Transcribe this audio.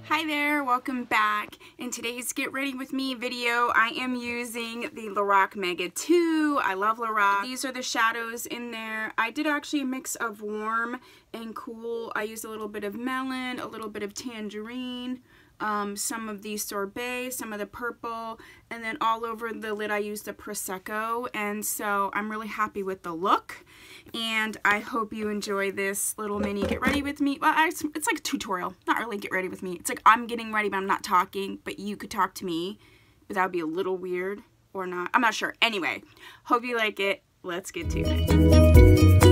Hi there, welcome back. In today's Get Ready With Me video, I am using the Lorac Mega 2. I love Lorac. These are the shadows in there. I did actually a mix of warm and cool. I used a little bit of melon, a little bit of tangerine, some of the sorbet, some of the purple, and then all over the lid I used the Prosecco, and so I'm really happy with the look, and I hope you enjoy this little mini Get Ready With Me. Well, it's like a tutorial, not really Get Ready With Me. It's like I'm getting ready, but I'm not talking, but you could talk to me, but that would be a little weird, or not. I'm not sure. Anyway, hope you like it. Let's get to it.